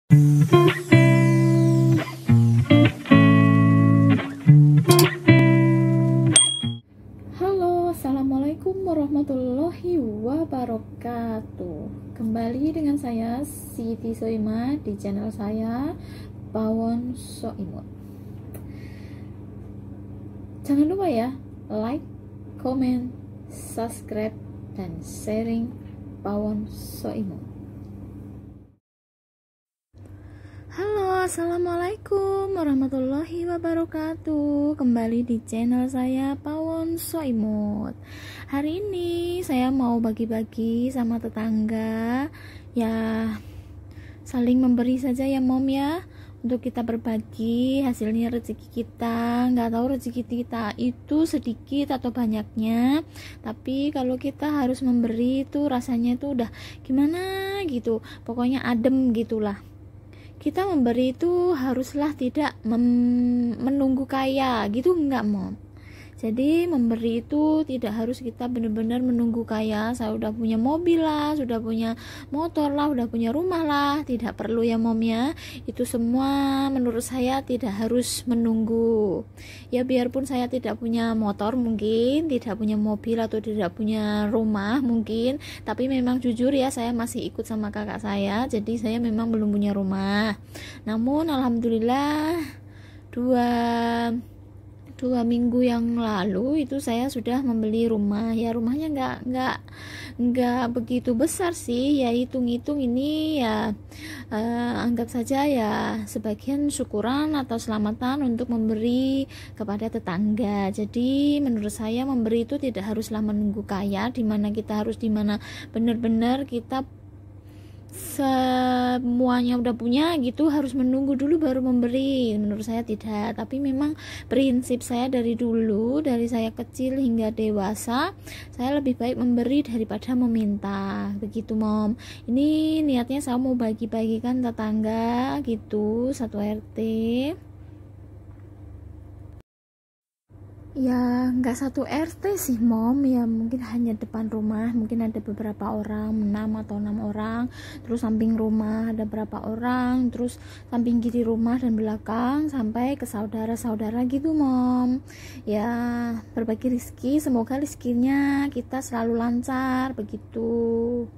Halo, assalamualaikum warahmatullahi wabarakatuh. Kembali dengan saya Siti Soima di channel saya Pawon Soimut. Jangan lupa ya, like, comment, subscribe, dan sharing Pawon Soimut. Halo, assalamualaikum warahmatullahi wabarakatuh. Kembali di channel saya Pawon Soimut. Hari ini saya mau bagi-bagi sama tetangga, ya saling memberi saja ya mom ya, untuk kita berbagi hasilnya rezeki kita. Nggak tahu rezeki kita itu sedikit atau banyaknya, tapi kalau kita harus memberi itu rasanya itu udah gimana gitu, pokoknya adem gitulah. Kita memberi itu haruslah tidak menunggu kaya gitu, enggak mom. Jadi memberi itu tidak harus kita benar-benar menunggu kaya. Saya udah punya mobil lah, sudah punya motor lah, udah punya rumah lah, tidak perlu ya mom ya. Itu semua menurut saya tidak harus menunggu. Ya biarpun saya tidak punya motor mungkin, tidak punya mobil atau tidak punya rumah mungkin, tapi memang jujur ya, saya masih ikut sama kakak saya. Jadi saya memang belum punya rumah. Namun alhamdulillah dua minggu yang lalu itu saya sudah membeli rumah. Ya rumahnya nggak begitu besar sih, ya hitung-hitung ini ya anggap saja ya sebagian syukuran atau selamatan untuk memberi kepada tetangga. Jadi menurut saya memberi itu tidak haruslah menunggu kaya, dimana kita harus dimana benar-benar kita semuanya udah punya gitu harus menunggu dulu baru memberi. Menurut saya tidak, tapi memang prinsip saya dari dulu, dari saya kecil hingga dewasa, saya lebih baik memberi daripada meminta begitu mom. Ini niatnya saya mau bagi-bagikan tetangga gitu, satu RT. Ya nggak satu RT sih mom, ya mungkin hanya depan rumah mungkin ada beberapa orang, 6 orang, terus samping rumah ada berapa orang, terus samping kiri rumah dan belakang sampai ke saudara-saudara gitu mom. Ya berbagi rezeki, semoga rezekinya kita selalu lancar begitu.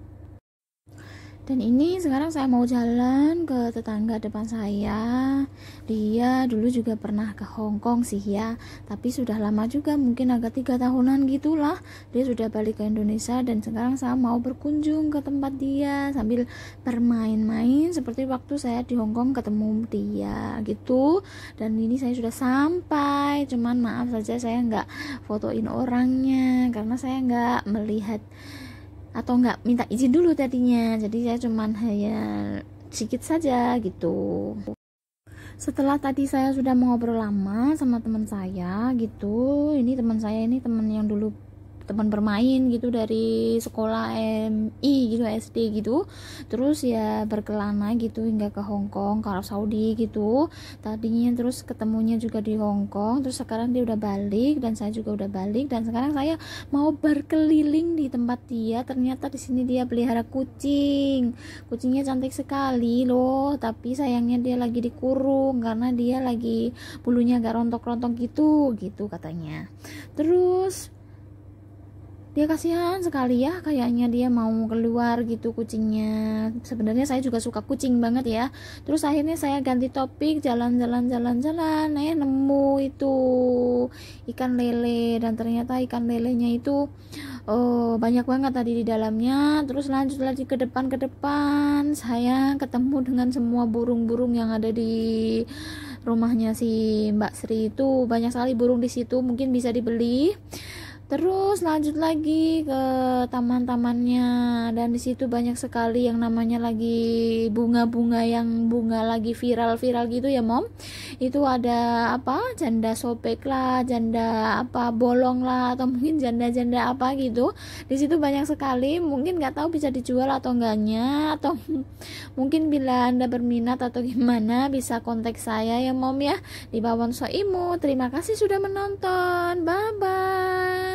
Dan ini sekarang saya mau jalan ke tetangga depan saya. Dia dulu juga pernah ke Hong Kong sih ya, tapi sudah lama juga, mungkin agak 3 tahunan gitulah. Dia sudah balik ke Indonesia dan sekarang saya mau berkunjung ke tempat dia sambil bermain-main seperti waktu saya di Hong Kong ketemu dia gitu. Dan ini saya sudah sampai, cuman maaf saja saya nggak fotoin orangnya karena saya nggak melihat atau nggak minta izin dulu tadinya, jadi saya cuman hanya sedikit saja gitu. Setelah tadi saya sudah mengobrol lama sama teman saya gitu, ini teman saya ini teman yang dulu teman bermain gitu dari sekolah MI gitu, SD gitu, terus ya berkelana gitu hingga ke Hong Kong, ke Arab Saudi gitu tadinya, terus ketemunya juga di Hong Kong, terus sekarang dia udah balik dan saya juga udah balik, dan sekarang saya mau berkeliling di tempat dia. Ternyata di sini dia pelihara kucingnya cantik sekali loh, tapi sayangnya dia lagi dikurung karena dia lagi bulunya agak rontok-rontok gitu katanya. Terus dia kasihan sekali ya, kayaknya dia mau keluar gitu kucingnya. Sebenarnya saya juga suka kucing banget ya. Terus akhirnya saya ganti topik, jalan-jalan nemu itu ikan lele, dan ternyata ikan lelenya itu banyak banget tadi di dalamnya. Terus lanjut lagi ke depan saya ketemu dengan semua burung-burung yang ada di rumahnya si Mbak Sri. Itu banyak sekali burung di situ, mungkin bisa dibeli. Terus lanjut lagi ke taman-tamannya, dan di situ banyak sekali yang namanya lagi bunga-bunga yang bunga lagi viral-viral gitu ya mom. Itu ada apa, janda sobek lah, janda apa bolong lah, atau mungkin janda-janda apa gitu. Di situ banyak sekali, mungkin nggak tahu bisa dijual atau enggaknya, atau mungkin bila Anda berminat atau gimana bisa kontak saya ya mom ya di Pawon Soimut. Terima kasih sudah menonton, bye bye.